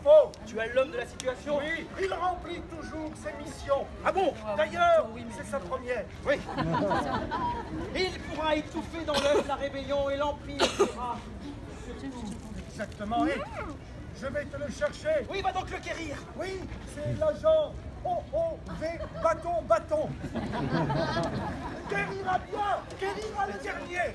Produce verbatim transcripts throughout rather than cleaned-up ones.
faux. Tu as l'homme de la situation? Oui, il remplit toujours ses missions. Ah bon? D'ailleurs, c'est sa première. Oui. Et il pourra étouffer dans l'œuf la rébellion et l'Empire sera... Exactement, et je vais te le chercher. Oui, va donc le quérir. Oui, c'est l'agent O O V bâton bâton. Guérira bien, guérira le dernier.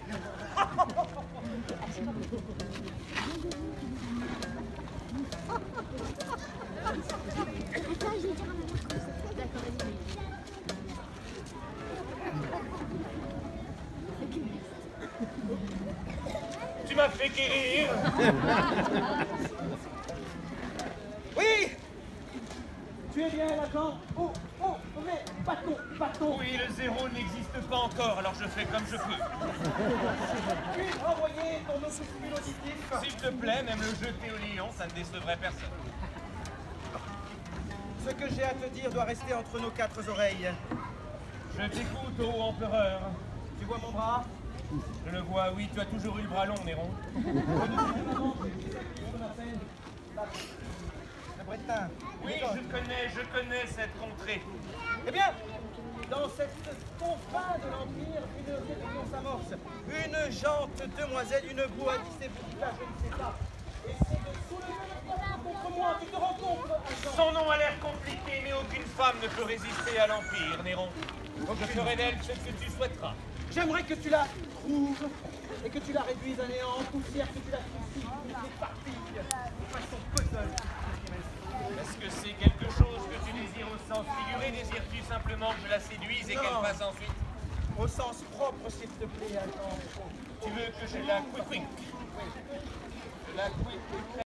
Tu m'as fait guérir. Oui. Tu es bien l'agent O O V bâton bâton. Oui, le zéro n'existe pas encore, alors je fais comme je peux. Puis envoyer ton opuscule auditif. S'il te plaît, même le jeter au lion, ça ne décevrait personne. Ce que j'ai à te dire doit rester entre nos quatre oreilles. Je t'écoute, ô empereur. Tu vois mon bras? Je le vois, oui, tu as toujours eu le bras long, Néron. Le Bretin. Oui, je connais, je connais cette contrée. Eh bien, dans cette confin de l'Empire, une rébellion s'amorce. Une jante demoiselle, une boadisse et là, je ne sais pas. Et c'est de soulever le complot contre moi. Tu te rends compte, agent? Son nom a l'air compliqué, mais aucune femme ne peut résister à l'Empire, Néron. Je ferai d'elle ce que tu souhaiteras. J'aimerais que tu la trouves et que tu la réduises à néant, en poussière, que tu la crucifies, l'éparpilles de façon puzzle. Est-ce que c'est quelque chose que tu désires au sens figuré? Désires-tu simplement que je la séduise et Non. qu'elle fasse ensuite? Au sens propre, s'il te plaît, agent. Tu veux que je la quick-quick? Je la quick-quick.